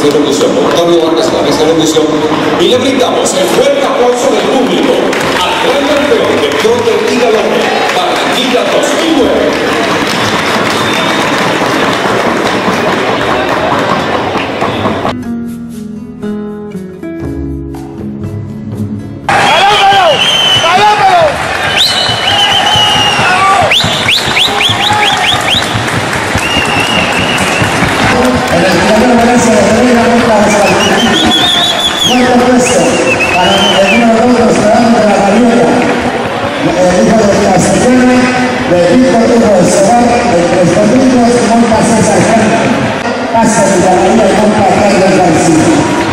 de locución, Octavio Vargas en la mesa de locución, y le brindamos el fuerte aplauso del público al gran campeón de Trote y Galope, Barranquilla 2009. En el primer Valencia de Pereira, cuarto puesto para el número 2, Restaurante de la Marieta, hijo de Castellana, de Víctor Hugo Escobar, de Tres Domingos, monta César Fernández, Casa de la María y monta Carlos García.